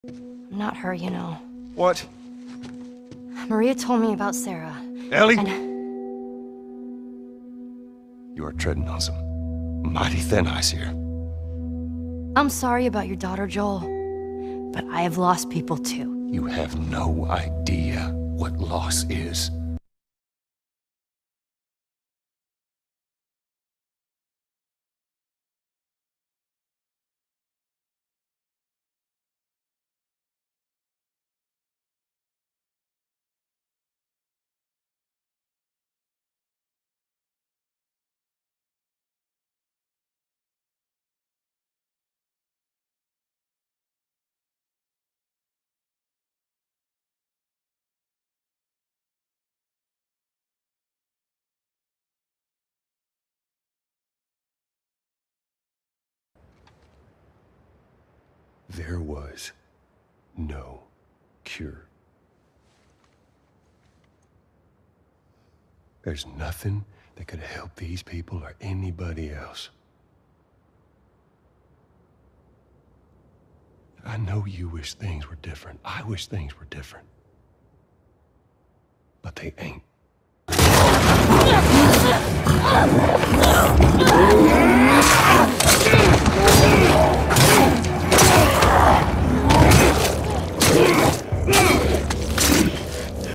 I'm not her, you know. What? Maria told me about Sarah. Ellie? And You are treading on some mighty thin ice here. I'm sorry about your daughter, Joel. But I have lost people too. You have no idea what loss is. There was no cure. There's nothing that could help these people or anybody else. I know you wish things were different. I wish things were different. But they ain't.